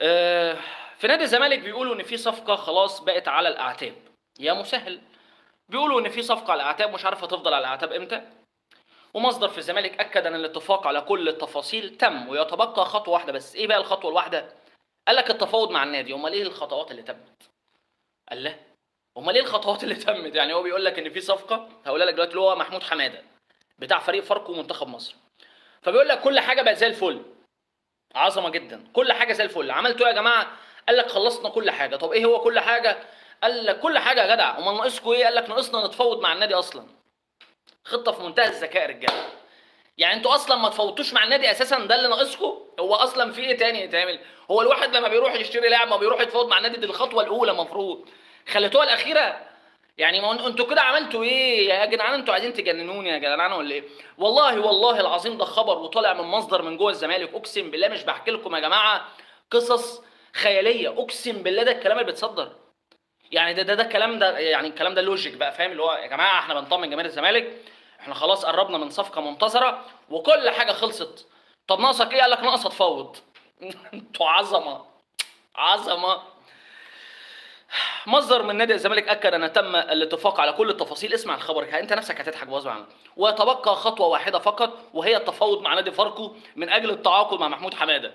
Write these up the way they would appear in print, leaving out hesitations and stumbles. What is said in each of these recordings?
آه، في نادي الزمالك بيقولوا ان في صفقه خلاص بقت على الاعتاب. يا مسهل. بيقولوا ان في صفقه على الاعتاب، مش عارف هتفضل على الاعتاب امتى. ومصدر في الزمالك اكد ان الاتفاق على كل التفاصيل تم، ويتبقى خطوه واحده بس. ايه بقى الخطوه الواحده؟ قال لك التفاوض مع النادي. امال ايه الخطوات اللي تمت؟ قال لا. امال ايه الخطوات اللي تمت؟ يعني هو بيقول لك ان في صفقه، هقولها لك دلوقتي، اللي هو محمود حماده بتاع فريق فاركو ومنتخب مصر. فبيقول لك كل حاجه بقت زي الفل. عظمه جدا، كل حاجه زي الفل. عملتوا ايه يا جماعه؟ قال لك خلصنا كل حاجه. طب ايه هو كل حاجه؟ قال لك كل حاجه يا جدع. امال ناقصكم ايه؟ قال لك ناقصنا نتفاوض مع النادي اصلا. خطه في منتهى الذكاء يا رجاله. يعني انتوا اصلا ما تفاوضتوش مع النادي اساسا، ده اللي ناقصكم. هو اصلا في ايه تاني يتعمل؟ هو الواحد لما بيروح يشتري لاعب ما بيروح يتفاوض مع النادي؟ دي الخطوه الاولى المفروض. خليتوها الاخيره. يعني ما انتوا كده عملتوا ايه يا جدعان؟ انتوا عايزين تجننوني يا جدعان ولا ايه؟ والله العظيم ده خبر وطالع من مصدر من جوه الزمالك. اقسم بالله مش بحكي لكم يا جماعه قصص خياليه، اقسم بالله ده الكلام اللي بيتصدر. يعني ده الكلام ده، يعني الكلام ده لوجيك بقى، فاهم؟ اللي هو يا جماعه احنا بنطمن جماهير الزمالك، احنا خلاص قربنا من صفقه منتظره وكل حاجه خلصت. طب ناقصك ايه؟ قال لك ناقص اتفاوض. انتوا عظمه. عظمه. مصدر من نادي الزمالك اكد ان تم الاتفاق على كل التفاصيل. اسمع الخبر، انت نفسك هتضحك غصب عنك. ويتبقى خطوه واحده فقط، وهي التفاوض مع نادي فاركو من اجل التعاقد مع محمود حماده.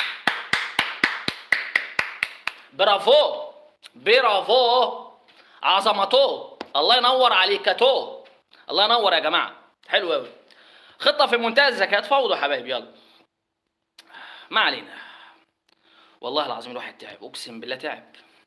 برافو. برافو. عظمته. الله ينور عليكتو. الله ينور يا جماعه. حلو قوي. خطه في منتهى الذكاء. تفاوضوا يا حبايبي، يلا. ما علينا. والله العظيم الواحد تعب، اقسم بالله تعب.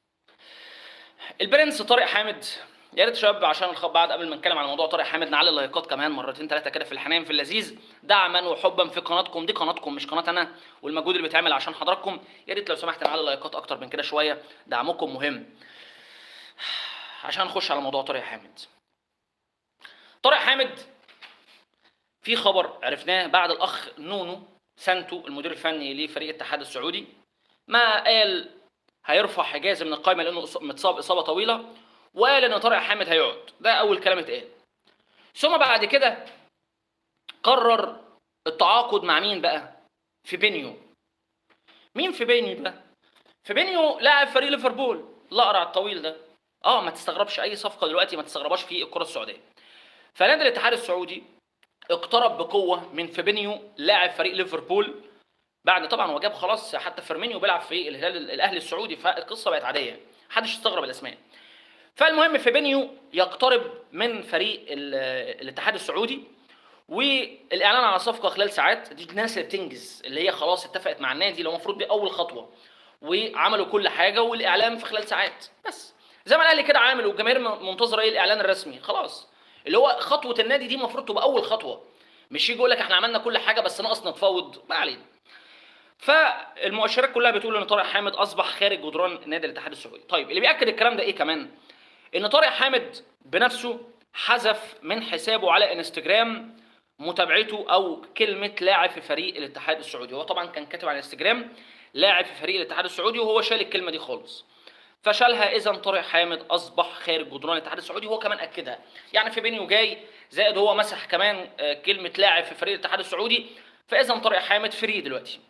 البرنس طارق حامد. يا ريت شباب عشان بعد قبل ما نتكلم عن موضوع طارق حامد نعلي اللايكات كمان مرتين ثلاثه كده في الحنان في اللذيذ، دعما وحبا في قناتكم. دي قناتكم مش قناه انا، والمجهود اللي بيتعمل عشان حضراتكم. يا ريت لو سمحت نعلي اللايكات اكتر من كده شويه، دعمكم مهم. عشان نخش على موضوع طارق حامد. طارق حامد في خبر عرفناه بعد الاخ نونو سانتو المدير الفني لفريق الاتحاد السعودي ما قال هيرفع حجازي من القائمه لانه متصاب اصابه طويله، وقال ان طارق حامد هيقعد. ده اول كلام اتقال. ثم بعد كده قرر التعاقد مع مين بقى؟ فيبينيو. مين فيبينيو ده؟ فيبينيو لاعب فريق ليفربول الاقرع الطويل ده. ما تستغربش اي صفقه دلوقتي، ما تستغربش في الكره السعوديه. فنادي الاتحاد السعودي اقترب بقوه من فيبينيو لاعب فريق ليفربول، بعد طبعا هو جاب خلاص حتى فيرمينيو بيلعب في الهلال الاهلي السعودي، فالقصه بقت عاديه، محدش يستغرب الاسماء. فالمهم فيبينيو يقترب من فريق الاتحاد السعودي، والاعلان على صفقه خلال ساعات. دي الناس اللي بتنجز، اللي هي خلاص اتفقت مع النادي، اللي المفروض دي اول خطوه، وعملوا كل حاجه والاعلان في خلال ساعات بس. زي ما الاهلي كده عامل، والجماهير منتظره ايه؟ الاعلان الرسمي. خلاص اللي هو خطوه النادي دي المفروض تبقى اول خطوه، مش يجي يقول لك احنا عملنا كل حاجه بس ناقص نتفاوض. ما علينا. فالمؤشرات كلها بتقول ان طارق حامد اصبح خارج جدران نادي الاتحاد السعودي. طيب اللي بياكد الكلام ده ايه كمان؟ ان طارق حامد بنفسه حذف من حسابه على انستجرام متابعته او كلمه لاعب في فريق الاتحاد السعودي. هو طبعا كان كاتب على انستجرام لاعب في فريق الاتحاد السعودي، وهو شال الكلمه دي خالص. فشالها. اذا طارق حامد اصبح خارج جدران الاتحاد السعودي. هو كمان اكدها، يعني في بينيو جاي زائد هو مسح كمان كلمه لاعب في فريق الاتحاد السعودي. فاذا طارق حامد فري دلوقتي.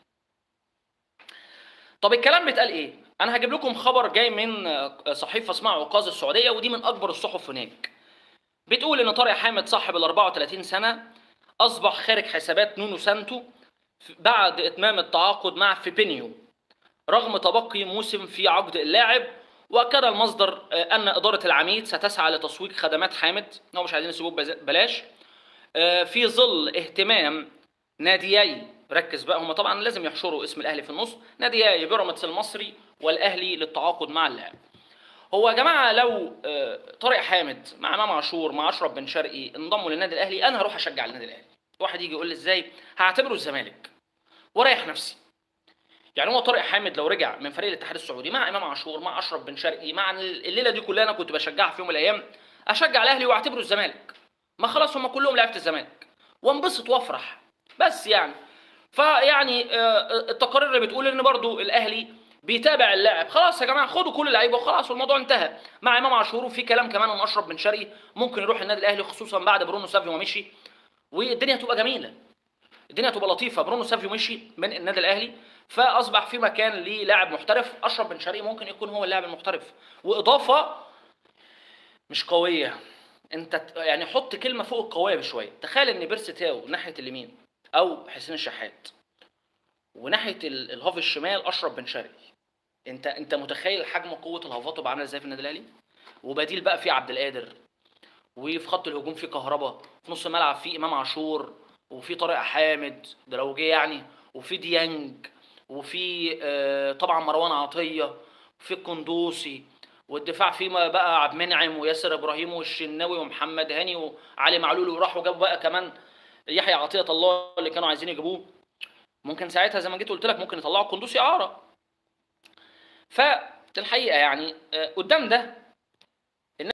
طب الكلام بيتقال ايه؟ انا هجيب لكم خبر جاي من صحيفه اسمها عكاظ السعوديه، ودي من اكبر الصحف هناك. بتقول ان طارق حامد صاحب ال 34 سنه اصبح خارج حسابات نونو سانتو بعد اتمام التعاقد مع فيبينيو رغم تبقي موسم في عقد اللاعب. واكد المصدر ان اداره العميد ستسعى لتسويق خدمات حامد، هو مش عايزين يسيبوه ببلاش، في ظل اهتمام ناديي، ركز بقى، هم طبعا لازم يحشروا اسم الاهلي في النص، ناديي بيراميدز المصري والاهلي للتعاقد مع اللاعب. هو يا جماعه لو طارق حامد مع امام عاشور مع اشرف بن شرقي انضموا للنادي الاهلي، انا هروح اشجع النادي الاهلي. واحد يجي يقول لي ازاي؟ هعتبره الزمالك ورايح نفسي. يعني هو طارق حامد لو رجع من فريق الاتحاد السعودي مع امام عاشور مع اشرف بن شرقي مع الليله دي كلها، انا كنت بشجعها في يوم من الايام، اشجع الاهلي واعتبره الزمالك. ما خلاص هم كلهم لعيبه الزمالك، وانبسط وافرح بس يعني. فيعني التقارير اللي بتقول ان برضو الاهلي بيتابع اللاعب. خلاص يا جماعه خدوا كل اللعيبه وخلاص والموضوع انتهى مع امام عاشور. وفي كلام كمان ان اشرف بن شرقي ممكن يروح النادي الاهلي، خصوصا بعد برونو سافيو ما مشي، والدنيا هتبقى جميله، الدنيا هتبقى لطيفه. برونو سافيو مشي من النادي الاهلي، فاصبح في مكان للاعب محترف. اشرف بن شرقي ممكن يكون هو اللاعب المحترف. واضافه مش قويه، انت يعني حط كلمه فوق القويه بشويه. تخيل ان بيرسي تاو ناحيه اليمين او حسين الشحات، وناحيه الهاف الشمال اشرف بن شرقي. انت متخيل حجم قوه الهافات تبقى عامله ازاي في النادي الاهلي؟ وبديل بقى في عبد القادر، وفي خط الهجوم في كهربا، في نص الملعب في امام عاشور، وفي طارق حامد ده لو جه يعني، وفي ديانج، وفي طبعا مروان عطيه، وفي القندوسي، والدفاع فيه بقى عبد المنعم وياسر ابراهيم والشناوي ومحمد هاني وعلي معلول، وراحوا جابوا بقى كمان يحيى عطيه الله اللي كانوا عايزين يجيبوه. ممكن ساعتها زي ما جيت قلت لك ممكن يطلعوا القندوسي اعاره. فالحقيقه يعني قدام ده